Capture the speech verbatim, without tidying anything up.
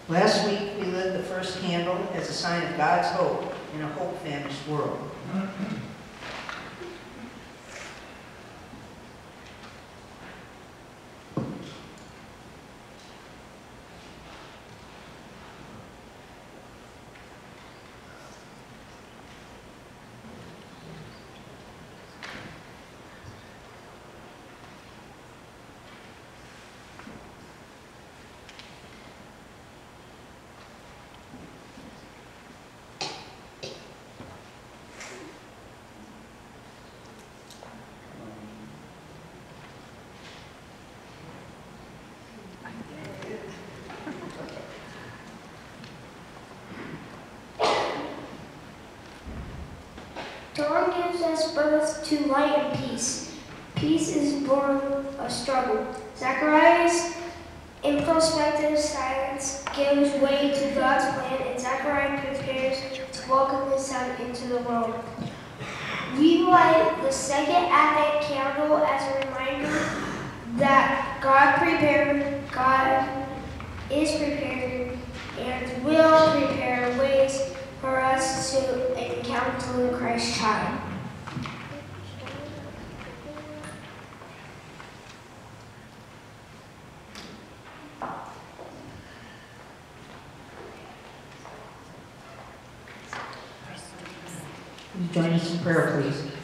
Last week, we lit the first candle as a sign of God's hope in a hope-famished world. Dawn gives us birth to light and peace. Peace is born of struggle. Zachariah's introspective silence gives way to God's plan, and Zachariah prepares to welcome his son into the world. We light the second Advent candle as a reminder that God prepared, God is prepared, and will prepare ways for us to encounter Christ's child. Will you join us in prayer, please?